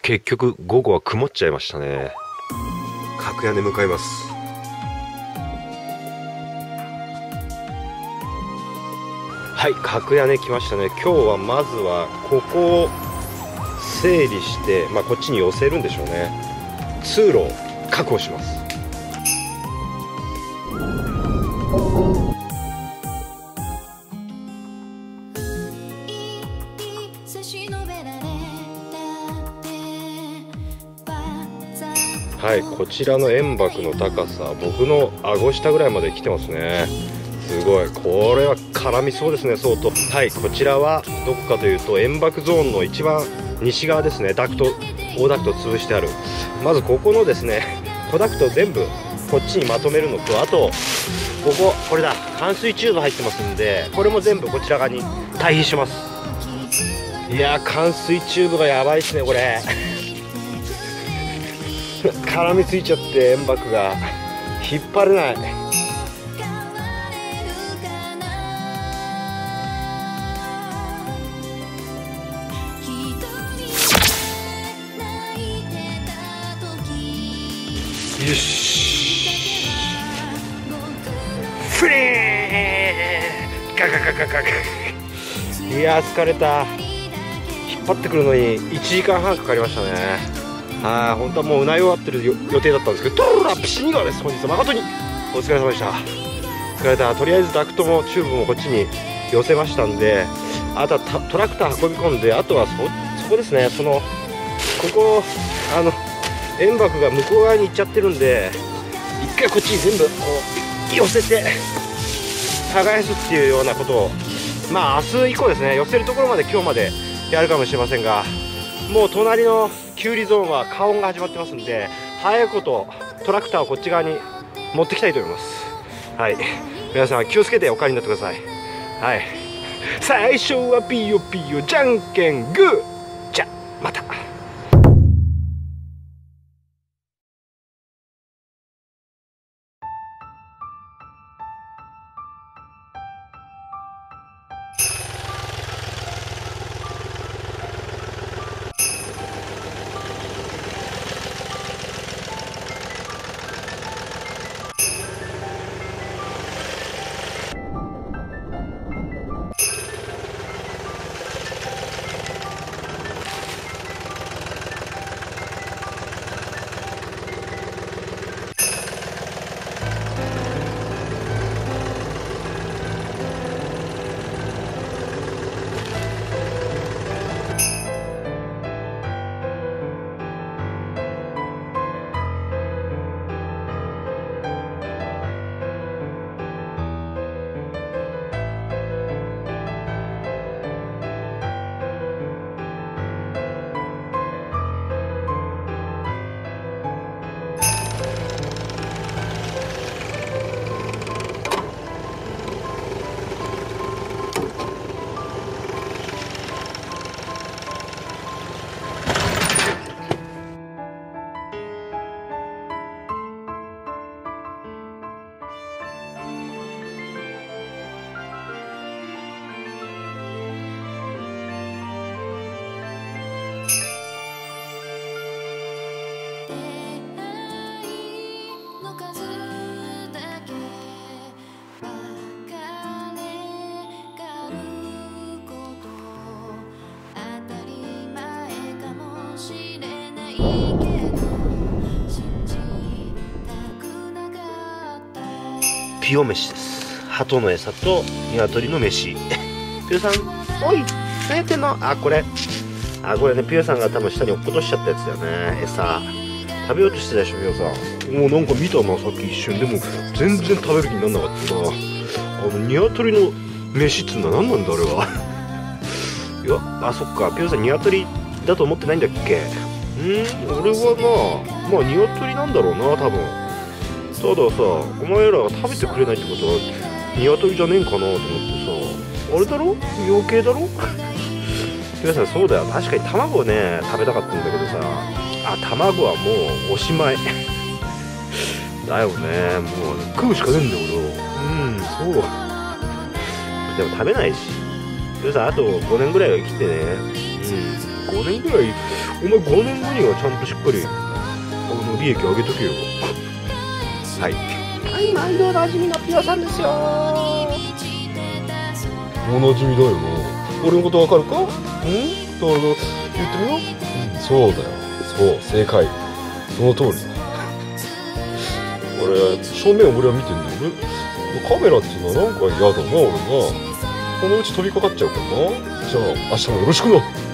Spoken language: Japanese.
結局午後は曇っちゃいましたね。角屋根向かいます。はい、角屋根来ましたね。今日はまずはここを整理して、こっちに寄せるんでしょうね。通路を確保します。はい、こちらの円箔の高さ、僕の顎下ぐらいまで来てますね。すごい、これは絡みそうですね、相当。はい、こちらはどこかというと円箔ゾーンの一番西側ですね。大ダクト潰してある。まずここのですね小ダクト全部こっちにまとめるのと、あとこれだ、冠水チューブ入ってますんで、これも全部こちら側に対比します。いやー、冠水チューブがやばいですね、これ絡みついちゃって円箔が引っ張れない。よし、フリーガガガガガガ。いやー、疲れた。引っ張ってくるのに1時間半かかりましたね。本当はもううない終わってる予定だったんですけど、トロラピシニガーです。本日は誠にお疲れ様でした。疲れた。とりあえずダクトもチューブもこっちに寄せましたんで、あとはトラクター運び込んで、あとはそこですね。ここ円箔が向こう側に行っちゃってるんで、一回こっちに全部こう寄せて耕すっていうようなことを、明日以降ですね、寄せるところまで今日までやるかもしれませんが、もう隣のキュウリゾーンは加温が始まってますんで、早いことトラクターをこっち側に持ってきたいと思います。はい、皆さん気をつけてお帰りになってください。はい、最初はピヨピヨじゃんけんグー。じゃまた。ピオ飯です。鳩の餌と鶏の飯。ピオさん、おい、何やってんの？これね、ピオさんが多分下に落っことしちゃったやつだよね、餌。食べようとしてたでしょ、ピオさん。もうなんか見たな、さっき一瞬。でも、全然食べる気になんなかったな。鶏の飯っつうんだ、何なんだ、あれは。いや、そっか、ピオさん、鶏だと思ってないんだっけ？俺はな、鶏なんだろうな、多分。たださ、お前らが食べてくれないってことは鶏じゃねえんかなと思ってさ、あれだろ、養鶏だろ皆さん、そうだよ、確かに卵をね食べたかったんだけどさ、卵はもうおしまいだよね。もう食うしかねえんだよ俺。そうでも食べないし、皆さんあと5年ぐらいは生きてね。 5年ぐらい、お前5年後にはちゃんとしっかり利益上げとけよ。はいはい、毎度おなじみのピオさんですよ。おなじみだよな。俺のことわかるか？だから言ってみよう。そうだよ、そう正解、その通りだ。俺正面俺は見てんだよね。カメラっていうのはなんか嫌だな。俺がこのうち飛びかかっちゃうからな。じゃあ明日もよろしくな。